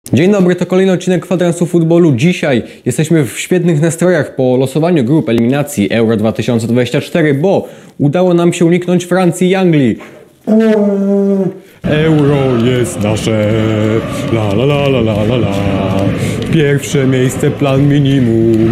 Dzień dobry, to kolejny odcinek Kwadransu Futbolu. Dzisiaj jesteśmy w świetnych nastrojach po losowaniu grup eliminacji Euro 2024, bo udało nam się uniknąć Francji i Anglii. Euro jest nasze, la la la la la la la. Pierwsze miejsce plan minimum.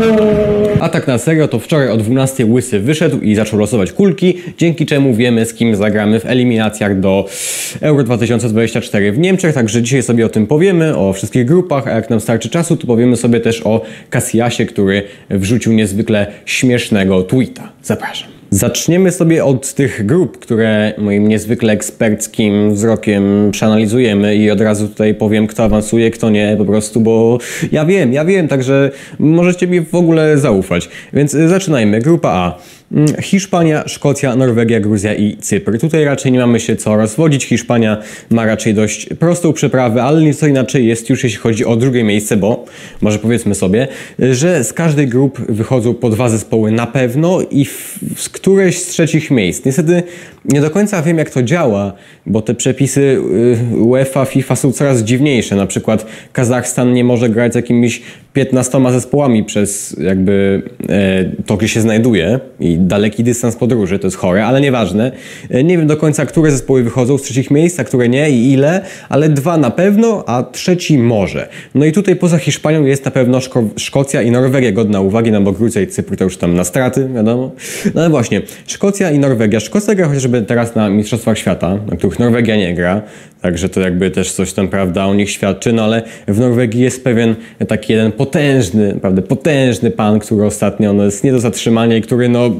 A tak na serio, to wczoraj o 12 Łysy wyszedł i zaczął losować kulki, dzięki czemu wiemy, z kim zagramy w eliminacjach do Euro 2024 w Niemczech, także dzisiaj sobie o tym powiemy, o wszystkich grupach, a jak nam starczy czasu, to powiemy sobie też o Casillasie, który wrzucił niezwykle śmiesznego tweeta. Zapraszam. Zaczniemy sobie od tych grup, które moim niezwykle eksperckim wzrokiem przeanalizujemy i od razu tutaj powiem, kto awansuje, kto nie, po prostu, bo ja wiem, także możecie mi w ogóle zaufać. Więc zaczynajmy. Grupa A. Hiszpania, Szkocja, Norwegia, Gruzja i Cypr. Tutaj raczej nie mamy się co rozwodzić. Hiszpania ma raczej dość prostą przeprawę, ale nieco inaczej jest już jeśli chodzi o drugie miejsce, bo może powiedzmy sobie, że z każdej grup wychodzą po 2 zespoły na pewno i z któreś z trzecich miejsc. Niestety nie do końca wiem, jak to działa, bo te przepisy UEFA, FIFA są coraz dziwniejsze. Na przykład Kazachstan nie może grać z jakimiś 15 zespołami przez jakby to, gdzie się znajduje i daleki dystans podróży, to jest chore, ale nieważne. Nie wiem do końca, które zespoły wychodzą z trzecich miejsc, a które nie i ile, ale 2 na pewno, a trzeci może. No i tutaj poza Hiszpanią jest na pewno Szkocja i Norwegia godna uwagi, no bo Gruzja i Cypr to już tam na straty, wiadomo. No ale właśnie, Szkocja i Norwegia. Szkocja gra chociażby teraz na Mistrzostwach Świata, na których Norwegia nie gra, także to jakby też coś tam, prawda, o nich świadczy, no ale w Norwegii jest pewien taki jeden potężny, naprawdę potężny pan, który ostatnio no, jest nie do zatrzymania i który no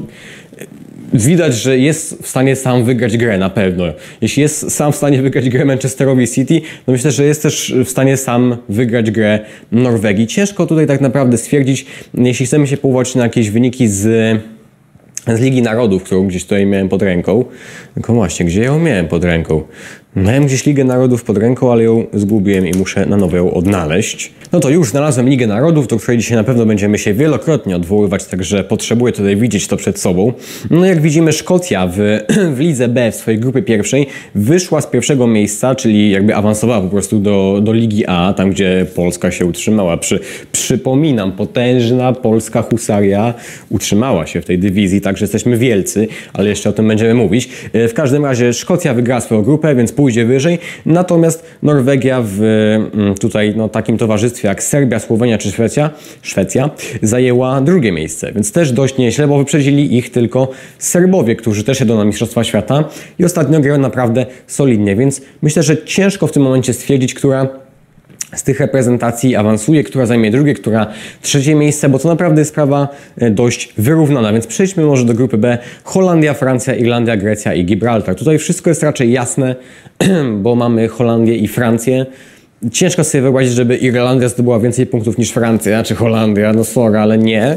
widać, że jest w stanie sam wygrać grę na pewno. Jeśli jest sam w stanie wygrać grę Manchesterowi City, to myślę, że jest też w stanie sam wygrać grę Norwegii. Ciężko tutaj tak naprawdę stwierdzić, jeśli chcemy się powołać na jakieś wyniki z Ligi Narodów, którą gdzieś tutaj miałem pod ręką. Tylko właśnie, gdzie ją miałem pod ręką? Miałem gdzieś Ligę Narodów pod ręką, ale ją zgubiłem i muszę na nowo ją odnaleźć. No to już znalazłem Ligę Narodów, do której dzisiaj na pewno będziemy się wielokrotnie odwoływać, także potrzebuję tutaj widzieć to przed sobą. No jak widzimy, Szkocja w Lidze B, w swojej grupie pierwszej, wyszła z pierwszego miejsca, czyli jakby awansowała po prostu do Ligi A, tam gdzie Polska się utrzymała. Przypominam, potężna polska husaria utrzymała się w tej dywizji, także jesteśmy wielcy, ale jeszcze o tym będziemy mówić. W każdym razie Szkocja wygrała swoją grupę, więc pójdzie wyżej, natomiast Norwegia w tutaj no, takim towarzystwie jak Serbia, Słowenia czy Szwecja zajęła drugie miejsce, więc też dość nieźle, bo wyprzedzili ich tylko Serbowie, którzy też jedą na Mistrzostwa Świata i ostatnio grają naprawdę solidnie, więc myślę, że ciężko w tym momencie stwierdzić, która z tych reprezentacji awansuje, która zajmie drugie, która trzecie miejsce, bo to naprawdę jest sprawa dość wyrównana, więc przejdźmy może do grupy B. Holandia, Francja, Irlandia, Grecja i Gibraltar. Tutaj wszystko jest raczej jasne, bo mamy Holandię i Francję. Ciężko sobie wyobrazić, żeby Irlandia zdobyła więcej punktów niż Francja, czy Holandia, no sorry, ale nie.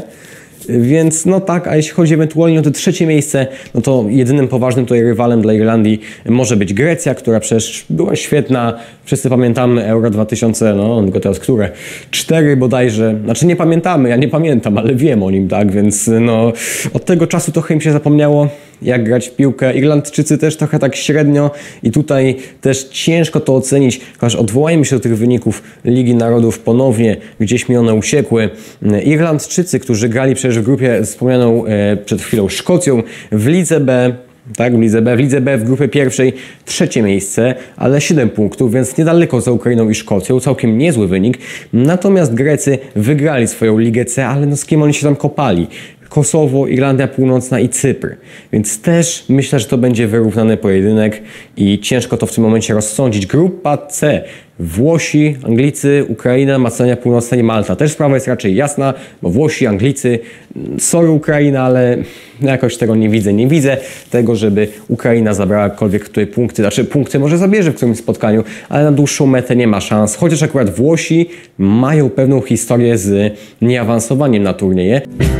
Więc no tak, a jeśli chodzi ewentualnie o to trzecie miejsce, no to jedynym poważnym tutaj rywalem dla Irlandii może być Grecja, która przecież była świetna. Wszyscy pamiętamy Euro 2000, no tylko teraz które? 4 bodajże. Znaczy nie pamiętamy, ja nie pamiętam, ale wiem o nim, tak? Więc no od tego czasu trochę im się zapomniało, jak grać w piłkę. Irlandczycy też trochę tak średnio i tutaj też ciężko to ocenić, chociaż odwołajmy się do tych wyników Ligi Narodów ponownie, gdzieś mi one uciekły. Irlandczycy, którzy grali przecież w grupie wspomnianą przed chwilą Szkocją, w Lidze B, tak, w Lidze B w grupie pierwszej trzecie miejsce, ale 7 punktów, więc niedaleko za Ukrainą i Szkocją, całkiem niezły wynik. Natomiast Grecy wygrali swoją Ligę C, ale no z kim oni się tam kopali? Kosowo, Irlandia Północna i Cypr. Więc też myślę, że to będzie wyrównany pojedynek i ciężko to w tym momencie rozsądzić. Grupa C. Włosi, Anglicy, Ukraina, Macedonia Północna i Malta. Też sprawa jest raczej jasna, bo Włosi, Anglicy, sorry Ukraina, ale jakoś tego nie widzę. Nie widzę tego, żeby Ukraina zabrała jakkolwiek tutaj punkty. Znaczy punkty może zabierze w którymś spotkaniu, ale na dłuższą metę nie ma szans. Chociaż akurat Włosi mają pewną historię z nieawansowaniem na turnieje.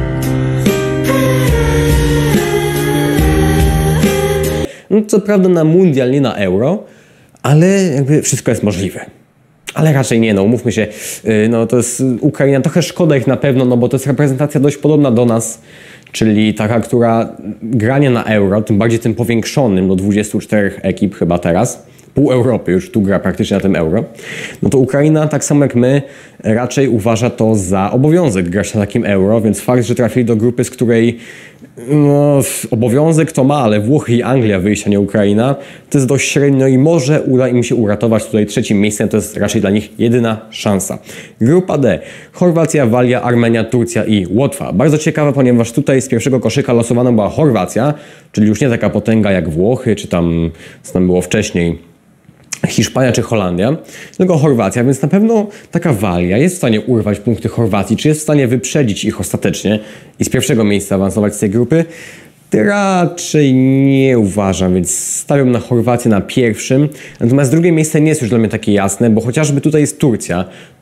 No, co prawda na mundial, nie na euro, ale jakby wszystko jest możliwe. Ale raczej nie, no umówmy się, no to jest Ukraina, trochę szkoda ich na pewno, no bo to jest reprezentacja dość podobna do nas, czyli taka, która granie na euro, tym bardziej tym powiększonym do 24 ekip chyba teraz, pół Europy już tu gra praktycznie na tym Euro, no to Ukraina, tak samo jak my, raczej uważa to za obowiązek grać na takim Euro, więc fakt, że trafili do grupy, z której no, obowiązek to ma, ale Włochy i Anglia wyjść, a nie Ukraina, to jest dość średnio i może uda im się uratować tutaj trzecim miejscem, to jest raczej dla nich jedyna szansa. Grupa D. Chorwacja, Walia, Armenia, Turcja i Łotwa. Bardzo ciekawe, ponieważ tutaj z pierwszego koszyka losowana była Chorwacja, czyli już nie taka potęga jak Włochy, czy tam, co tam było wcześniej, Hiszpania czy Holandia, tylko Chorwacja, więc na pewno taka Walia jest w stanie urwać punkty Chorwacji, czy jest w stanie wyprzedzić ich ostatecznie i z pierwszego miejsca awansować z tej grupy. Raczej nie uważam, więc stawiam na Chorwację na pierwszym. Natomiast drugie miejsce nie jest już dla mnie takie jasne, bo chociażby tutaj jest Turcja.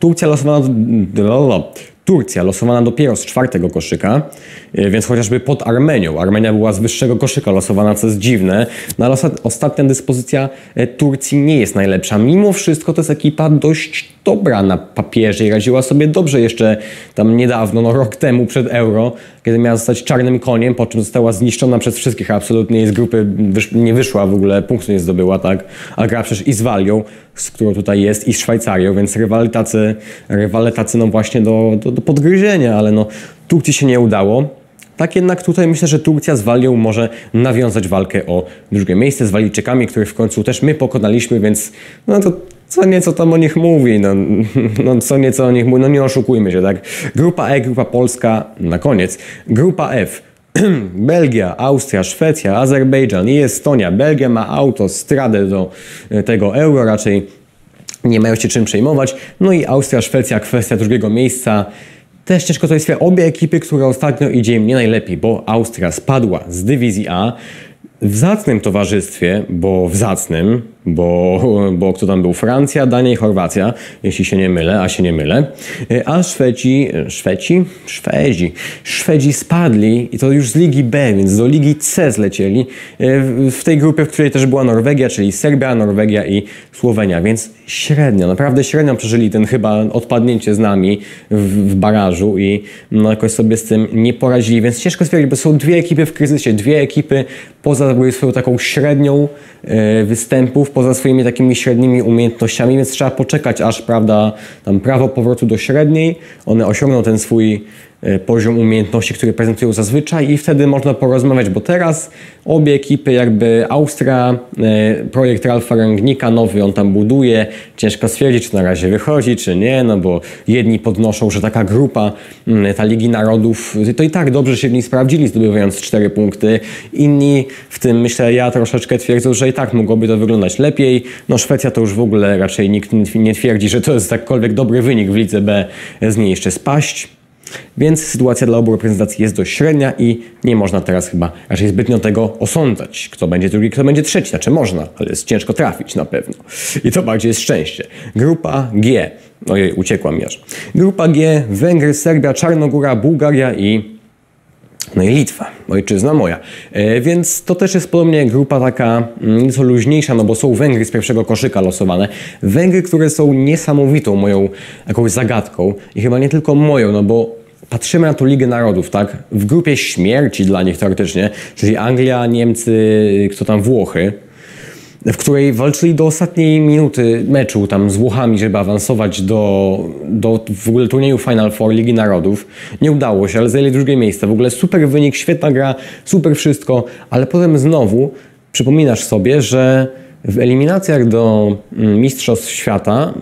Turcja losowana dopiero z czwartego koszyka, więc chociażby pod Armenią. Armenia była z wyższego koszyka losowana, co jest dziwne, no ale ostatnia dyspozycja Turcji nie jest najlepsza. Mimo wszystko to jest ekipa dość dobra na papierze i radziła sobie dobrze jeszcze tam niedawno, no rok temu przed Euro, kiedy miała zostać czarnym koniem, po czym została zniszczona przez wszystkich, absolutnie z grupy nie wyszła w ogóle, punktu nie zdobyła, tak? A gra przecież i z Walią, z którą tutaj jest, i z Szwajcarią, więc rywale tacy no właśnie do podgryzienia, ale no Turcji się nie udało. Tak jednak tutaj myślę, że Turcja z Walią może nawiązać walkę o drugie miejsce z Walijczykami, których w końcu też my pokonaliśmy, więc no to co nieco tam o nich mówi, no co nieco o nich mówi, no nie oszukujmy się, tak? Grupa E, grupa Polska, na koniec. Grupa F. Belgia, Austria, Szwecja, Azerbejdżan i Estonia. Belgia ma autostradę do tego Euro, raczej nie mają się czym przejmować. No i Austria, Szwecja, kwestia drugiego miejsca. Też ciężko to jest obie ekipy, które ostatnio idzie im nie najlepiej, bo Austria spadła z dywizji A w zacnym towarzystwie, bo kto tam był? Francja, Dania i Chorwacja, jeśli się nie mylę, a się nie mylę. A Szwedzi spadli i to już z Ligi B, więc do Ligi C zlecieli w tej grupie, w której też była Norwegia, czyli Serbia, Norwegia i Słowenia, więc średnio, naprawdę średnio przeżyli ten chyba odpadnięcie z nami w barażu i no jakoś sobie z tym nie poradzili, więc ciężko stwierdzić, bo są dwie ekipy w kryzysie, dwie ekipy poza swoją taką średnią występów, poza swoimi takimi średnimi umiejętnościami, więc trzeba poczekać, aż prawda, tam prawo powrotu do średniej, one osiągną ten swój poziom umiejętności, który prezentują zazwyczaj i wtedy można porozmawiać, bo teraz obie ekipy, jakby Austria, projekt Ralfa Rangnicka nowy on tam buduje, ciężko stwierdzić, czy na razie wychodzi, czy nie, no bo jedni podnoszą, że taka grupa, ta Ligi Narodów, to i tak dobrze się w niej sprawdzili, zdobywając 4 punkty, inni, w tym myślę ja troszeczkę twierdzą, że i tak mogłoby to wyglądać lepiej, no Szwecja to już w ogóle raczej nikt nie twierdzi, że to jest jakkolwiek dobry wynik w Lidze B, z niej jeszcze spaść. Więc sytuacja dla obu reprezentacji jest dość średnia i nie można teraz chyba raczej zbytnio tego osądzać. Kto będzie drugi, kto będzie trzeci. Znaczy można, ale jest ciężko trafić na pewno. I to bardziej jest szczęście. Grupa G. Ojej, uciekła mi aż. Grupa G. Węgry, Serbia, Czarnogóra, Bułgaria i Litwa, ojczyzna moja. Więc to też jest podobnie grupa taka nieco luźniejsza, no bo są Węgry z pierwszego koszyka losowane. Węgry, które są niesamowitą moją jakąś zagadką i chyba nie tylko moją, no bo patrzymy na tą Ligę Narodów, tak? W grupie śmierci dla nich teoretycznie, czyli Anglia, Niemcy, kto tam, Włochy, w której walczyli do ostatniej minuty meczu tam z Włochami, żeby awansować do w ogóle turnieju Final Four Ligi Narodów. Nie udało się, ale zajęli drugie miejsce. W ogóle super wynik, świetna gra, super wszystko, ale potem znowu przypominasz sobie, że w eliminacjach do Mistrzostw Świata,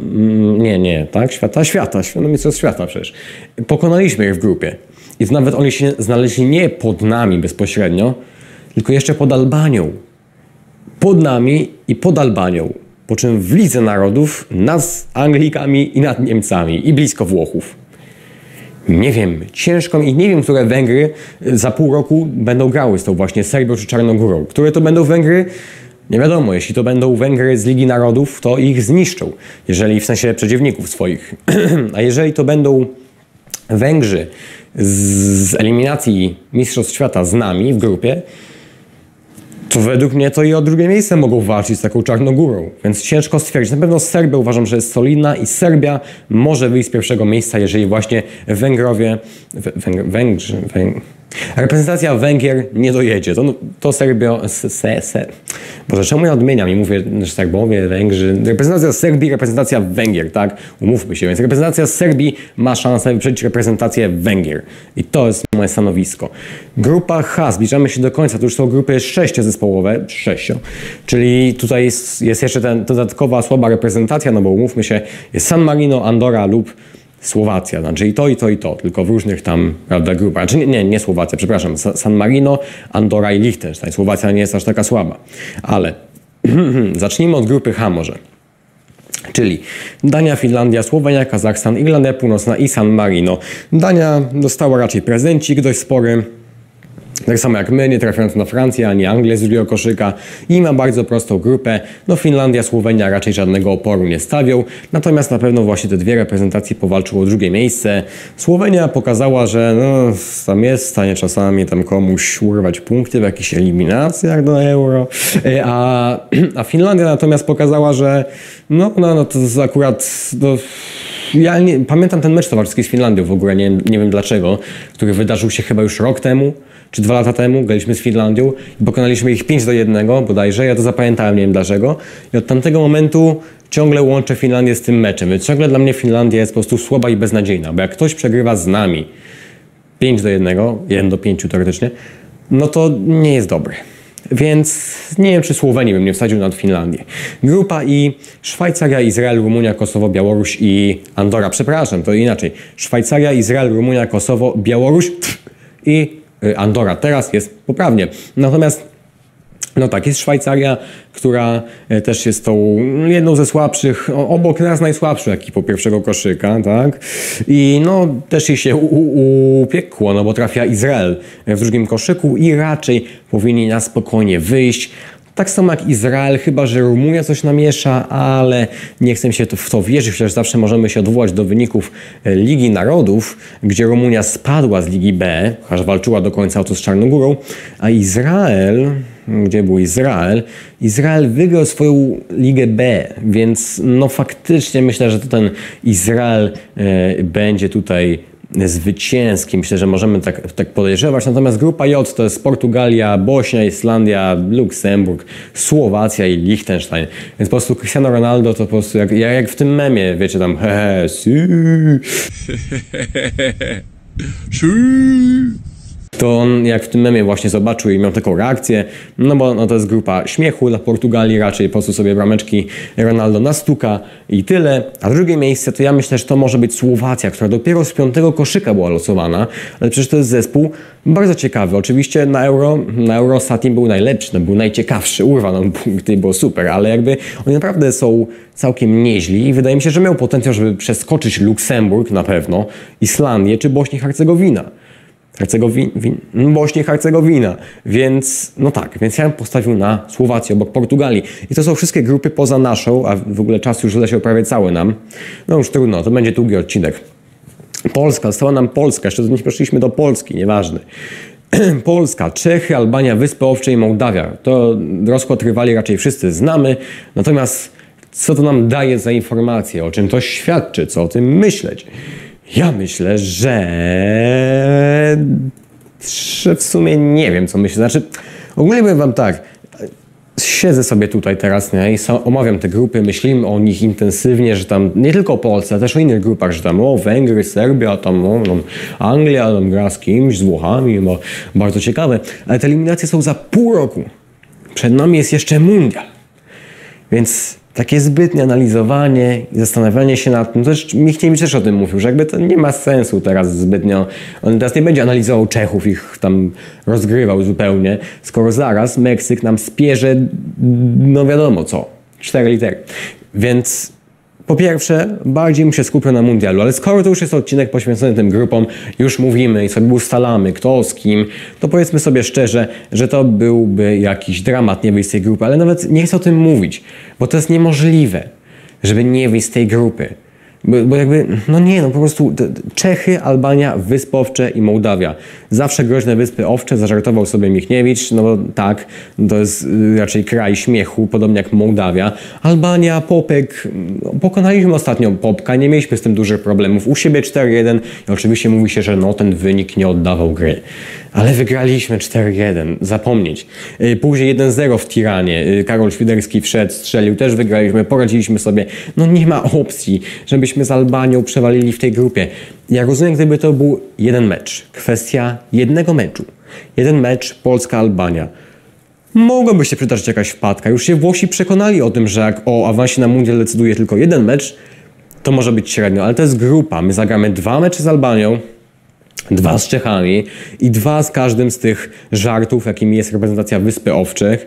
no Mistrzostw Świata przecież, pokonaliśmy ich w grupie. I to nawet oni się znaleźli nie pod nami bezpośrednio, tylko jeszcze pod Albanią. Pod nami i pod Albanią, po czym w Lidze Narodów nad Anglikami i nad Niemcami i blisko Włochów. Nie wiem, ciężko mi, nie wiem, które Węgry za pół roku będą grały z tą właśnie Serbią czy Czarnogórą. Które to będą Węgry? Nie wiadomo, jeśli to będą Węgry z Ligi Narodów, to ich zniszczą, jeżeli w sensie przeciwników swoich. A jeżeli to będą Węgrzy z eliminacji Mistrzostw Świata z nami w grupie, to według mnie to i o drugie miejsce mogą walczyć z taką Czarnogórą, więc ciężko stwierdzić. Na pewno Serbia uważam, że jest solidna i Serbia może wyjść z pierwszego miejsca, jeżeli właśnie Węgrowie, Reprezentacja Węgier nie dojedzie. To Serbia... Boże, czemu ja odmieniam i mówię, że Serbowie, Węgrzy... Reprezentacja Serbii, reprezentacja Węgier, tak? Umówmy się. Więc reprezentacja Serbii ma szansę wyprzedzić reprezentację Węgier. I to jest moje stanowisko. Grupa H. Zbliżamy się do końca. To już są grupy 6-zespołowe. 6. Czyli tutaj jest jeszcze ta dodatkowa słaba reprezentacja, no bo umówmy się, jest San Marino, Andorra lub Słowacja, znaczy i to, tylko w różnych tam, prawda, grupach. Znaczy nie Słowacja, przepraszam, San Marino, Andorra i Liechtenstein. Słowacja nie jest aż taka słaba. Ale zacznijmy od grupy H może. Czyli Dania, Finlandia, Słowenia, Kazachstan, Irlandia Północna i San Marino. Dania dostała raczej prezencik dość spory. Tak samo jak my, nie trafiając na Francję, ani Anglię z drugiego koszyka i ma bardzo prostą grupę. No Finlandia, Słowenia raczej żadnego oporu nie stawią, natomiast na pewno właśnie te dwie reprezentacje powalczą o drugie miejsce. Słowenia pokazała, że no, tam jest w stanie czasami tam komuś urwać punkty w jakichś eliminacjach do Euro, a Finlandia natomiast pokazała, że no to jest akurat... Ja pamiętam ten mecz towarzyski z Finlandią w ogóle, nie wiem dlaczego, który wydarzył się chyba już rok temu, czy 2 lata temu, graliśmy z Finlandią i pokonaliśmy ich 5-1 bodajże, ja to zapamiętałem, nie wiem dlaczego. I od tamtego momentu ciągle łączę Finlandię z tym meczem, więc ciągle dla mnie Finlandia jest po prostu słaba i beznadziejna, bo jak ktoś przegrywa z nami 5-1, 1-5 teoretycznie, no to nie jest dobry. Więc nie wiem, czy Słowenii bym nie wsadził nad Finlandię. Grupa I, Szwajcaria, Izrael, Rumunia, Kosowo, Białoruś i Andorra. Przepraszam, to inaczej. Szwajcaria, Izrael, Rumunia, Kosowo, Białoruś i Andorra. Teraz jest poprawnie. Natomiast no tak, jest Szwajcaria, która też jest tą jedną ze słabszych, obok nas najsłabszych ekipą pierwszego koszyka, tak? I no też jej się upiekło, no bo trafia Izrael w drugim koszyku i raczej powinni na spokojnie wyjść. Tak samo jak Izrael, chyba że Rumunia coś namiesza, ale nie chcę się w to wierzyć, chociaż zawsze możemy się odwołać do wyników Ligi Narodów, gdzie Rumunia spadła z Ligi B, aż walczyła do końca o to z Czarnogórą, a Izrael... Gdzie był Izrael? Izrael wygrał swoją Ligę B, więc no faktycznie myślę, że to ten Izrael będzie tutaj zwycięski. Myślę, że możemy tak podejrzewać. Natomiast grupa J to jest Portugalia, Bośnia, Islandia, Luksemburg, Słowacja i Liechtenstein. Więc po prostu Cristiano Ronaldo to po prostu jak w tym memie, wiecie tam to on jak w tym memie właśnie zobaczył i miał taką reakcję, no bo no to jest grupa śmiechu dla Portugalii, raczej po prostu sobie brameczki Ronaldo nastuka i tyle. A drugie miejsce to ja myślę, że to może być Słowacja, która dopiero z 5. koszyka była losowana, ale przecież to jest zespół bardzo ciekawy. Oczywiście na Euro ostatnim był najlepszy, no był najciekawszy, urwał nam punkty, było super, ale jakby oni naprawdę są całkiem nieźli i wydaje mi się, że miał potencjał, żeby przeskoczyć Luksemburg na pewno, Islandię czy Bośnię i Hercegowinę. Bośnię i Hercegowina, więc no tak, więc ja bym postawił na Słowację obok Portugalii. I to są wszystkie grupy poza naszą, a w ogóle czas już zleciał prawie cały nam. No już trudno, to będzie długi odcinek. Polska, została nam Polska, jeszcze nie przeszliśmy do Polski, nieważne. Polska, Czechy, Albania, Wyspy Owcze i Mołdawia. To rozkład rywali raczej wszyscy znamy, natomiast co to nam daje za informacje, o czym to świadczy, co o tym myśleć? Ja myślę, że w sumie nie wiem, co myślę. Znaczy, ogólnie powiem wam tak, siedzę sobie tutaj teraz, nie, i omawiam te grupy, myślimy o nich intensywnie, że tam nie tylko o Polsce, ale też o innych grupach, że tam Węgry, Serbia, tam Anglia, tam gra z kimś, z Włochami, no, bardzo ciekawe. Ale te eliminacje są za pół roku. Przed nami jest jeszcze mundial. Więc takie zbytnie analizowanie i zastanawianie się nad tym, też Michniewicz też o tym mówił, że jakby to nie ma sensu teraz zbytnio, on teraz nie będzie analizował Czechów, ich tam rozgrywał zupełnie, skoro zaraz Meksyk nam spierze, no wiadomo co, 4 litery. Więc po pierwsze, bardziej bym się skupił na mundialu, ale skoro to już jest odcinek poświęcony tym grupom, już mówimy i sobie ustalamy kto z kim, to powiedzmy sobie szczerze, że to byłby jakiś dramat nie wyjść z tej grupy, ale nawet nie chcę o tym mówić, bo to jest niemożliwe, żeby nie wyjść z tej grupy. Bo jakby, no nie, no po prostu Czechy, Albania, Wyspy Owcze i Mołdawia. Zawsze groźne Wyspy Owcze, zażartował sobie Michniewicz, no bo tak, to jest raczej kraj śmiechu, podobnie jak Mołdawia. Albania, Popek, pokonaliśmy ostatnio Popka, nie mieliśmy z tym dużych problemów. U siebie 4-1 i oczywiście mówi się, że no ten wynik nie oddawał gry. Ale wygraliśmy 4-1, zapomnieć. Później 1-0 w Tiranie. Karol Świderski wszedł, strzelił, też wygraliśmy, poradziliśmy sobie. No nie ma opcji, żebyśmy z Albanią przewalili w tej grupie. Ja rozumiem, gdyby to był jeden mecz. Kwestia jednego meczu. Jeden mecz, Polska-Albania. Mogłaby się przydarzyć jakaś wpadka. Już się Włosi przekonali o tym, że jak o awansie na mundial decyduje tylko jeden mecz, to może być średnio, ale to jest grupa. My zagramy 2 mecze z Albanią, 2 z Czechami i 2 z każdym z tych żartów, jakimi jest reprezentacja Wyspy Owczych,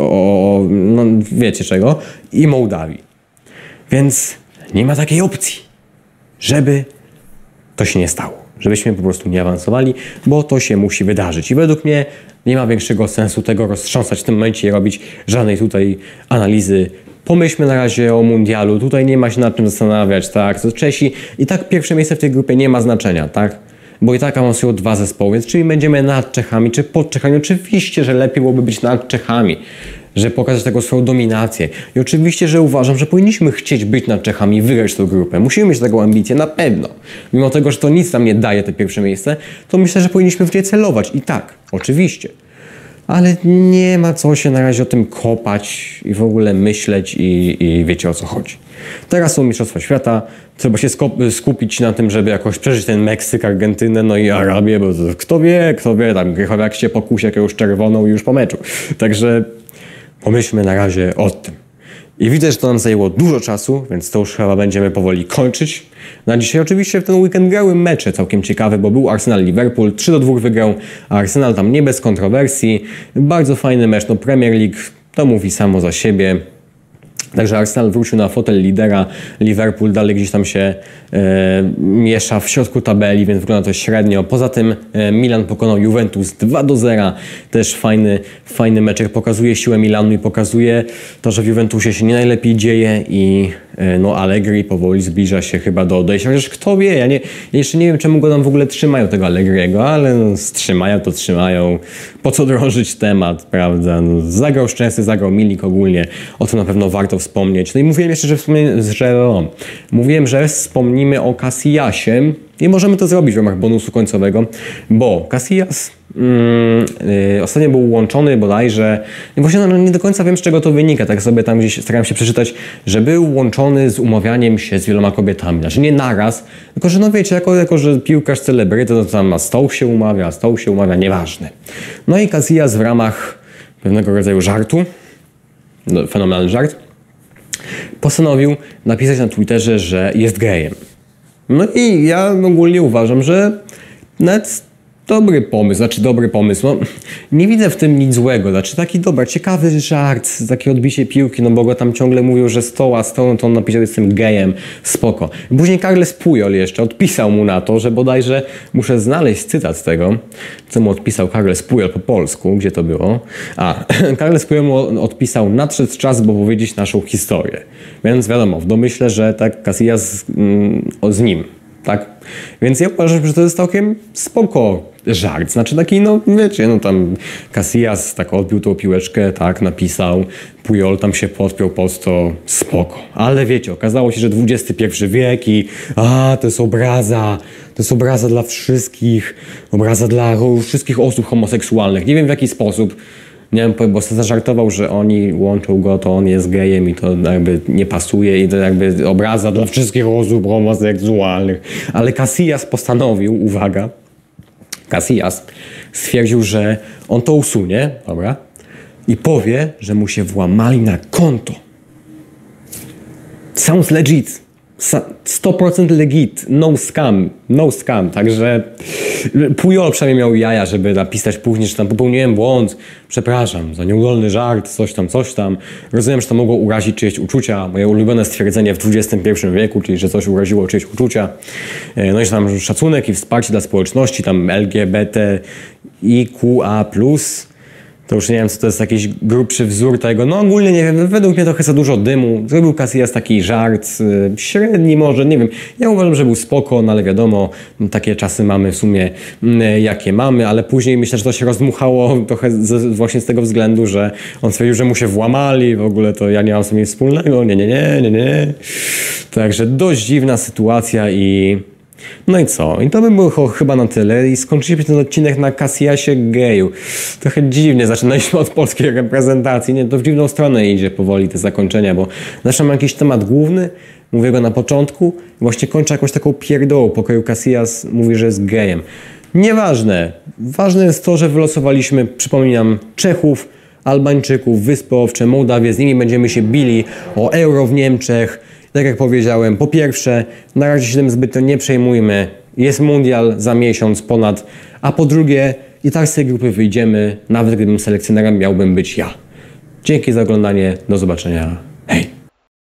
no wiecie czego, i Mołdawii. Więc nie ma takiej opcji, żeby to się nie stało. Żebyśmy po prostu nie awansowali, bo to się musi wydarzyć. I według mnie nie ma większego sensu tego roztrząsać w tym momencie i robić żadnej tutaj analizy. Pomyślmy na razie o mundialu. Tutaj nie ma się nad czym zastanawiać, tak? To Czesi i tak pierwsze miejsce w tej grupie nie ma znaczenia, tak? Bo i tak awansują 2 zespoły, więc czyli będziemy nad Czechami, czy pod Czechami. Oczywiście, że lepiej byłoby być nad Czechami, żeby pokazać tego swoją dominację. I oczywiście, że uważam, że powinniśmy chcieć być nad Czechami i wygrać tę grupę. Musimy mieć taką ambicję, na pewno. Mimo tego, że to nic nam nie daje te pierwsze miejsce, to myślę, że powinniśmy w nie celować. I tak, oczywiście. Ale nie ma co się na razie o tym kopać i w ogóle myśleć i wiecie o co chodzi. Teraz są Mistrzostwa Świata, trzeba się skupić na tym, żeby jakoś przeżyć ten Meksyk, Argentynę, no i Arabię, bo kto wie, tam Krychowiak się pokusi jakąś czerwoną już po meczu. Także pomyślmy na razie o tym. I widzę, że to nam zajęło dużo czasu, więc to już chyba będziemy powoli kończyć. Na dzisiaj oczywiście w ten weekend grały mecze całkiem ciekawe, bo był Arsenal-Liverpool, 3-2 wygrał, a Arsenal tam nie bez kontrowersji. Bardzo fajny mecz, no Premier League to mówi samo za siebie. Także Arsenal wrócił na fotel lidera, Liverpool dalej gdzieś tam się miesza w środku tabeli, więc wygląda to średnio. Poza tym Milan pokonał Juventus 2-0, też fajny meczek, pokazuje siłę Milanu i pokazuje to, że w Juventusie się nie najlepiej dzieje i no Allegri powoli zbliża się chyba do odejścia, chociaż kto wie, ja jeszcze nie wiem, czemu go tam w ogóle trzymają, tego Allegriego, ale no, trzymają, po co drążyć temat, prawda, no, zagrał Szczęsny, zagrał Milik ogólnie, o tym na pewno warto wspomnieć. No i mówiłem jeszcze, że wspomnimy o Casillasie i możemy to zrobić w ramach bonusu końcowego, bo Casillas ostatnio był łączony bodajże, właśnie no, nie do końca wiem, z czego to wynika, tak sobie tam gdzieś starałem się przeczytać, że był łączony z umawianiem się z wieloma kobietami, znaczy nie naraz, tylko że no wiecie, jako że piłkarz celebryty, to tam z tą się umawia, nieważne. No i Casillas w ramach pewnego rodzaju żartu, no, fenomenalny żart, postanowił napisać na Twitterze, że jest gejem. No i ja ogólnie uważam, że nawet dobry pomysł, no nie widzę w tym nic złego, znaczy taki ciekawy żart, takie odbicie piłki, no bo go tam ciągle mówił, że z tą, to on napisał, jestem gejem, spoko. Później Carles Puyol jeszcze odpisał mu na to, że bodajże, muszę znaleźć cytat tego, co mu odpisał Carles Puyol po polsku, gdzie to było? Carles Puyol mu odpisał, nadszedł czas, by powiedzieć naszą historię. Więc wiadomo, w domyśle, że tak Casillas z nim. Tak? Więc ja uważam, że to jest całkiem spoko żart. Znaczy taki, no wiecie, no tam Casillas tak odbił tą piłeczkę, tak, napisał, Puyol tam się podpiął pod to, spoko. Ale wiecie, okazało się, że XXI wiek i to jest obraza dla wszystkich, obraza dla wszystkich osób homoseksualnych. Nie wiem w jaki sposób. Nie wiem, bo zażartował, że oni łączą go, to on jest gejem i to jakby nie pasuje i to jakby obraza dla wszystkich osób homoseksualnych. Ale Casillas postanowił, uwaga, Casillas stwierdził, że on to usunie, dobra, i powie, że mu się włamali na konto. Sounds legit. 100% legit, no scam, także Puyol przynajmniej miał jaja, żeby napisać później, że tam popełniłem błąd, przepraszam za nieudolny żart, coś tam. Rozumiem, że to mogło urazić czyjeś uczucia, moje ulubione stwierdzenie w XXI wieku, czyli że coś uraziło czyjeś uczucia. No i że tam szacunek i wsparcie dla społeczności, tam LGBTIQA+, to już nie wiem, co to jest jakiś grubszy wzór tego. No ogólnie nie wiem, według mnie trochę za dużo dymu. Zrobił Casillas taki żart, średni może, nie wiem. Ja uważam, że był spoko, no ale wiadomo, takie czasy mamy w sumie, jakie mamy, ale później myślę, że to się rozdmuchało trochę właśnie z tego względu, że on stwierdził, że mu się włamali, w ogóle to ja nie mam z tym nic wspólnego, nie. Także dość dziwna sytuacja i No i co? I to by było chyba na tyle i skończyliśmy ten odcinek na Casiasie geju. Trochę dziwnie zaczynaliśmy od polskiej reprezentacji, nie? To w dziwną stronę idzie powoli te zakończenia, bo zawsze mam jakiś temat główny, mówię go na początku, właśnie kończę jakąś taką pierdołą, pokoju Casillas mówi, że jest gejem. Nieważne. Ważne jest to, że wylosowaliśmy, przypominam, Czechów, Albańczyków, Wyspy Owcze, Mołdawię, z nimi będziemy się bili o euro w Niemczech. Tak jak powiedziałem, po pierwsze, na razie się tym zbytnio nie przejmujmy, jest mundial za miesiąc ponad, a po drugie, i tak z tej grupy wyjdziemy, nawet gdybym selekcjonerem miałbym być ja. Dzięki za oglądanie, do zobaczenia.